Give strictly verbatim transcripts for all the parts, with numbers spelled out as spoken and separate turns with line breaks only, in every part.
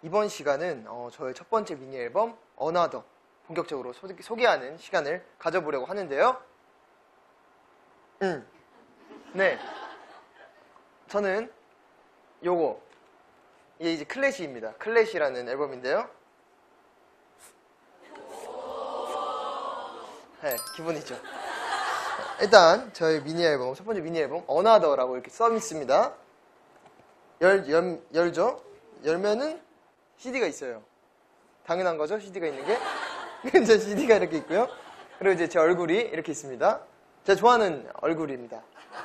이번 시간은 어, 저의 첫 번째 미니 앨범 어나더 본격적으로 소, 소개하는 시간을 가져보려고 하는데요. 음, 네, 저는 요거 이게 이제 클래시입니다. 클래시라는 앨범인데요. 네, 기분이죠. 일단 저희 미니 앨범 첫 번째 미니 앨범 어나더라고 이렇게 써 있습니다. 열, 열 열죠. 열면은 씨디가 있어요. 당연한 거죠, 씨디가 있는 게. 이제 씨디가 이렇게 있고요. 그리고 이제 제 얼굴이 이렇게 있습니다. 제가 좋아하는 얼굴입니다.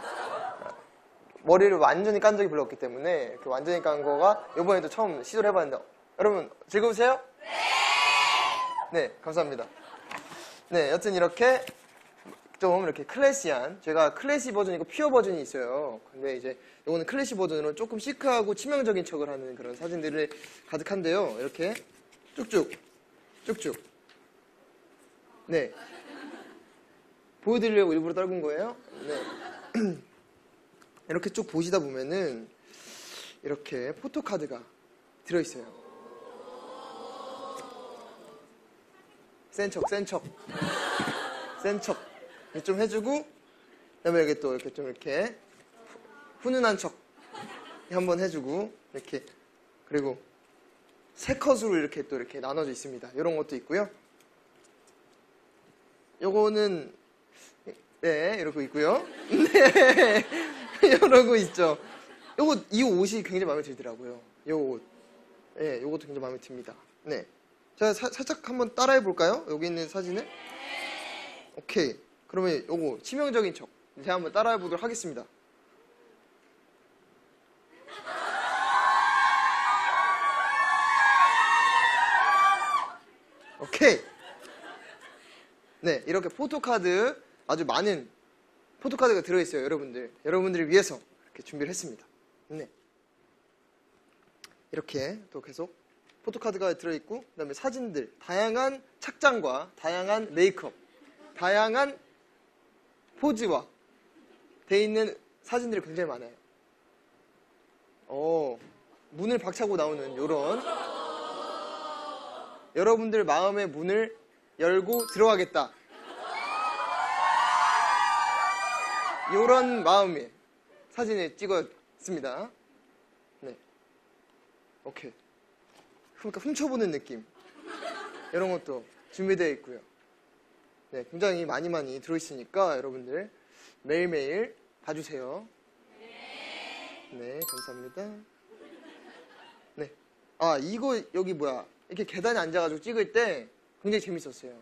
머리를 완전히 깐 적이 별로 없기 때문에 그 완전히 깐 거가 이번에도 처음 시도를 해봤는데, 여러분 즐거우세요? 네! 네, 감사합니다. 네, 여튼 이렇게 좀 이렇게 클래시한, 제가 클래시 버전이고 퓨어 버전이 있어요. 근데 이제 이거는 클래시 버전으로 조금 시크하고 치명적인 척을 하는 그런 사진들을 가득한데요. 이렇게 쭉쭉 쭉쭉 네, 보여드리려고 일부러 떨군 거예요. 네. 이렇게 쭉 보시다 보면은 이렇게 포토카드가 들어있어요. 센 척, 센 척, 센 척 좀 해주고, 그다음에 여기 또 이렇게 좀 이렇게 훈훈한 척 한번 해주고, 이렇게, 그리고 세 컷으로 이렇게 또 이렇게 나눠져 있습니다. 이런 것도 있고요. 요거는 네, 이러고 있고요. 네, 이러고 있죠. 요거, 이 옷이 굉장히 마음에 들더라고요. 요 옷. 네, 요것도 굉장히 마음에 듭니다. 네. 자, 사, 살짝 한번 따라해 볼까요? 여기 있는 사진을. 오케이. 그러면 요거, 치명적인 척. 제가 한번 따라해 보도록 하겠습니다. 오케이. 네, 이렇게 포토카드, 아주 많은 포토카드가 들어있어요, 여러분들. 여러분들을 위해서 이렇게 준비를 했습니다. 네. 이렇게 또 계속 포토카드가 들어있고, 그 다음에 사진들, 다양한 착장과 다양한 메이크업, 다양한 포즈와 돼 있는 사진들이 굉장히 많아요. 어, 문을 박차고 나오는 요런, 여러분들 마음의 문을 열고 들어가겠다, 요런 마음의 사진을 찍었습니다. 네. 오케이. 그러니까 훔쳐보는 느낌, 이런 것도 준비되어 있고요. 네, 굉장히 많이 많이 들어있으니까 여러분들 매일매일 봐주세요. 네, 감사합니다. 네. 아, 이거 여기 뭐야, 이렇게 계단에 앉아가지고 찍을 때 굉장히 재밌었어요.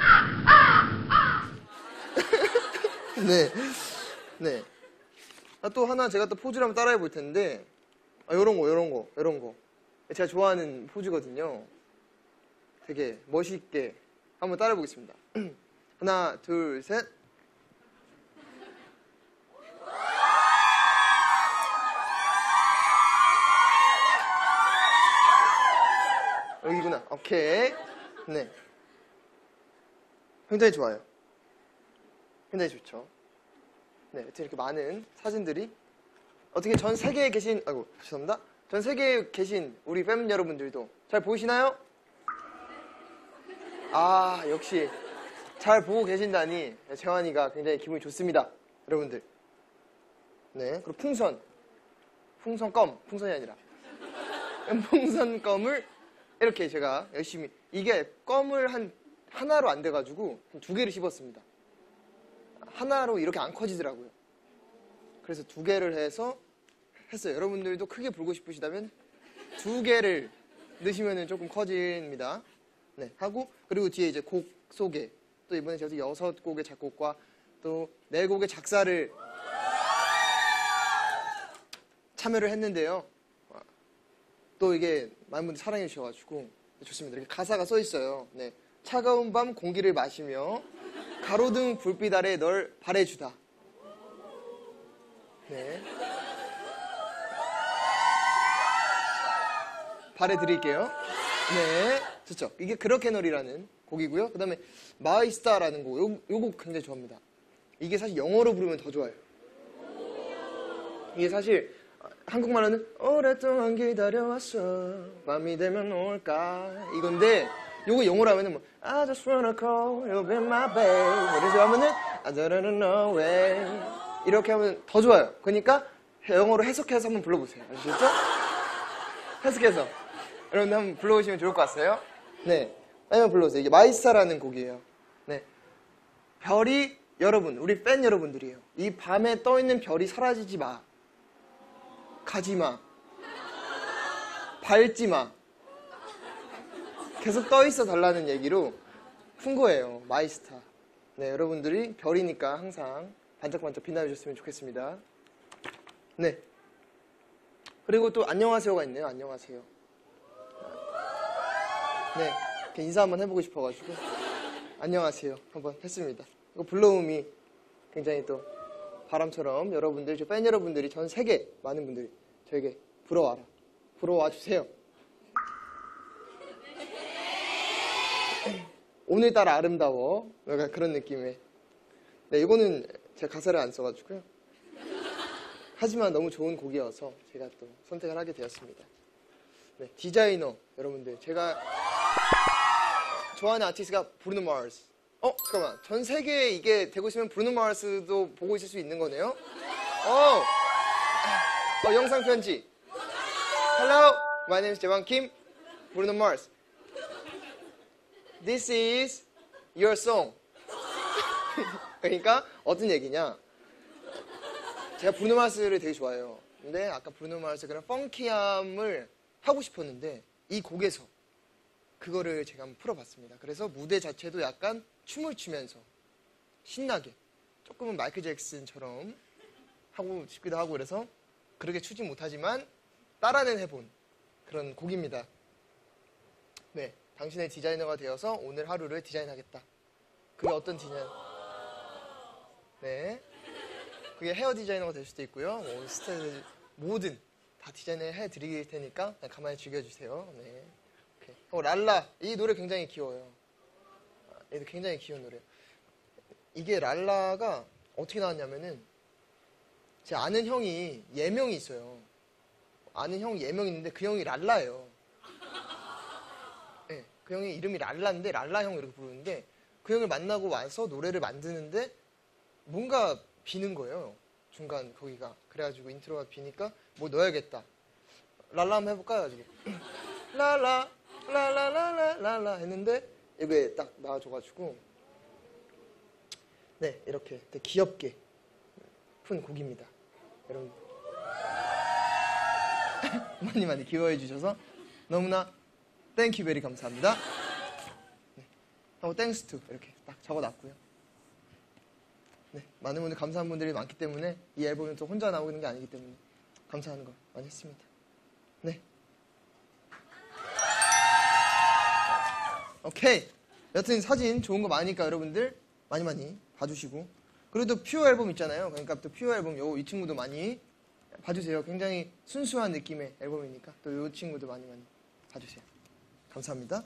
네. 네. 아, 또 하나 제가 또 포즈를 한번 따라해 볼 텐데, 아, 요런 거, 요런 거, 요런 거. 제가 좋아하는 포즈거든요. 되게 멋있게 한번 따라해 보겠습니다. 하나, 둘, 셋. 여기구나. 오케이. 네. 굉장히 좋아요. 굉장히 좋죠. 네, 이렇게 많은 사진들이, 어떻게 전 세계에 계신, 아이고, 죄송합니다. 전 세계에 계신 우리 팬 여러분들도 잘 보이시나요? 아, 역시 잘 보고 계신다니 재환이가 굉장히 기분이 좋습니다, 여러분들. 네, 그리고 풍선, 풍선껌, 풍선이 아니라 풍선껌을 이렇게 제가 열심히, 이게 껌을 한 하나로 안 돼가지고 두 개를 씹었습니다. 하나로 이렇게 안 커지더라고요. 그래서 두 개를 해서 했어요. 여러분들도 크게 불고 싶으시다면 두 개를 넣으시면 조금 커집니다. 네, 하고, 그리고 뒤에 이제 곡 소개, 또 이번에 저도 여섯 곡의 작곡과 또 네 곡의 작사를 참여를 했는데요. 또 이게 많은 분들이 사랑해 주셔가지고 좋습니다. 이렇게 가사가 써 있어요. 네, 차가운 밤 공기를 마시며 가로등 불빛 아래 널 바래주다. 네, 바래드릴게요. 네, 좋죠. 이게 그렇게널이라는 곡이고요. 그 다음에 마이스타라는 곡, 요, 요 곡 굉장히 좋아합니다. 이게 사실 영어로 부르면 더 좋아요. 이게 사실 한국말로는 오랫동안 기다려왔어 밤이 되면 올까 이건데 요거 영어로 하면은 뭐 I just wanna call you be my babe 이래서 하면은 I don't know way 이렇게 하면 더 좋아요. 그러니까 영어로 해석해서 한번 불러보세요. 아시겠죠? 해석해서 여러분들 한번 불러보시면 좋을 것 같아요. 네, 한번 불러보세요. 이게 마이스타라는 곡이에요. 네, 별이 여러분, 우리 팬 여러분들이에요. 이 밤에 떠있는 별이 사라지지 마. 가지 마. 밟지 마. 계속 떠있어 달라는 얘기로 푼 거예요. 마이스타. 네, 여러분들이 별이니까 항상 반짝반짝 빛나주셨으면 좋겠습니다. 네. 그리고 또 안녕하세요가 있네요. 안녕하세요. 네, 이렇게 인사 한번 해보고 싶어가지고 안녕하세요 한번 했습니다. 이거 불러음이 굉장히 또 바람처럼 여러분들, 저 팬 여러분들이 전 세계 많은 분들이 저에게 불어와라, 불어와 주세요. 오늘따라 아름다워, 약간 그런 느낌의. 네, 이거는 제가 가사를 안 써가지고요. 하지만 너무 좋은 곡이어서 제가 또 선택을 하게 되었습니다. 네, 디자이너 여러분들, 제가 좋아하는 아티스트가 브루노 마스. 어, 잠깐만. 전 세계에 이게 되고 있으면 브루노 마스도 보고 있을 수 있는 거네요? 어, 어 영상 편지. Hello, my name is 재환 킴. 브루노 마스. This is your song. 그러니까 어떤 얘기냐? 제가 브루노 마스를 되게 좋아해요. 근데 아까 브루노 마스의 그런 펑키함을 하고 싶었는데 이 곡에서 그거를 제가 한번 풀어봤습니다. 그래서 무대 자체도 약간 춤을 추면서 신나게 조금은 마이클 잭슨처럼 하고 싶기도 하고 그래서 그렇게 추진 못하지만 따라는 해본 그런 곡입니다. 네, 당신의 디자이너가 되어서 오늘 하루를 디자인하겠다. 그게 어떤 디자인? 네, 그게 헤어 디자이너가 될 수도 있고요. 뭐 스타일 뭐든 다 디자인을 해드릴 테니까 가만히 즐겨주세요. 네. 어, 랄라. 이 노래 굉장히 귀여워요. 얘도 굉장히 귀여운 노래예요. 이게 랄라가 어떻게 나왔냐면은 제 아는 형이 예명이 있어요. 아는 형 예명이 있는데 그 형이 랄라예요. 네, 그 형이 이름이 랄라인데 랄라 형 이렇게 부르는데 그 형을 만나고 와서 노래를 만드는데 뭔가 비는 거예요. 중간 거기가. 그래가지고 인트로가 비니까 뭐 넣어야겠다. 랄라 한번 해볼까요? 가지고 랄라 라라라라라라 했는데 이게 딱 나와줘가지고 네, 이렇게 되게 귀엽게 푼 곡입니다. 여러분 많이 많이 귀여워해 주셔서 너무나 땡큐 베리 감사합니다. 네, 하고 땡스 투 이렇게 딱 적어놨고요. 네, 많은 분들 감사한 분들이 많기 때문에 이 앨범은 또 혼자 나오고 있는 게 아니기 때문에 감사하는 거 많이 했습니다. 네. 오케이. 여튼 사진 좋은 거 많으니까 여러분들 많이 많이 봐주시고 그리고 또 퓨어 앨범 있잖아요. 그러니까 또 퓨어 앨범 요 이 친구도 많이 봐주세요. 굉장히 순수한 느낌의 앨범이니까 또 요 친구도 많이 많이 봐주세요. 감사합니다.